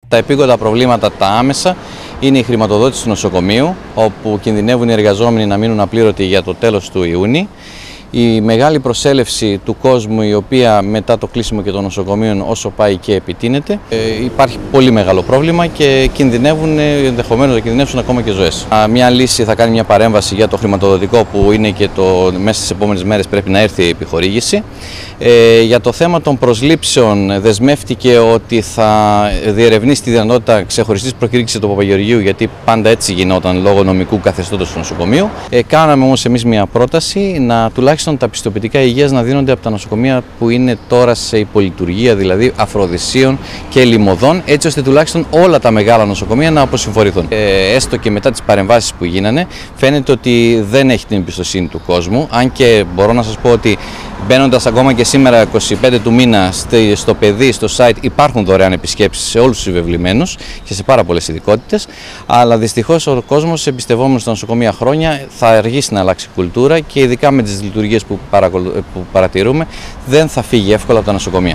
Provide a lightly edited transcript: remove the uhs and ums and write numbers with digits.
Τα επίγοντα προβλήματα τα άμεσα είναι η χρηματοδότηση του νοσοκομείου, όπου κινδυνεύουν οι εργαζόμενοι να μείνουν απλήρωτοι για το τέλος του Ιούνιου. Η μεγάλη προσέλευση του κόσμου, η οποία μετά το κλείσιμο και των νοσοκομείων όσο πάει και επιτείνεται, υπάρχει πολύ μεγάλο πρόβλημα και ενδεχομένως να κινδυνεύσουν ακόμα και ζωές. Μια λύση θα κάνει μια παρέμβαση για το χρηματοδοτικό, που είναι και μέσα στις επόμενες μέρες πρέπει να έρθει η επιχορήγηση. Για το θέμα των προσλήψεων δεσμεύτηκε ότι θα διερευνήσει τη δυνατότητα ξεχωριστής προκήρυξης του Παπαγεωργίου, γιατί πάντα έτσι γινόταν λόγω νομικού καθεστώτος του νοσοκομείου. Κάναμε όμως εμείς μια πρόταση να τουλάχιστον τα πιστοποιητικά υγείας να δίνονται από τα νοσοκομεία που είναι τώρα σε υπολειτουργία, δηλαδή Αφροδισίων και Λιμωδών, έτσι ώστε τουλάχιστον όλα τα μεγάλα νοσοκομεία να αποσυμφορηθούν. Έστω και μετά τις παρεμβάσεις που γίνανε, φαίνεται ότι δεν έχει την εμπιστοσύνη του κόσμου, αν και μπορώ να σας πω ότι μπαίνοντας ακόμα και σήμερα 25 του μήνα στο παιδί, στο site, υπάρχουν δωρεάν επισκέψεις σε όλους τους συμβεβλημένους και σε πάρα πολλές ειδικότητες, αλλά δυστυχώς ο κόσμος, εμπιστευόμενος στα νοσοκομεία χρόνια, θα αργήσει να αλλάξει κουλτούρα και ειδικά με τις λειτουργίες που παρατηρούμε, δεν θα φύγει εύκολα από τα νοσοκομεία.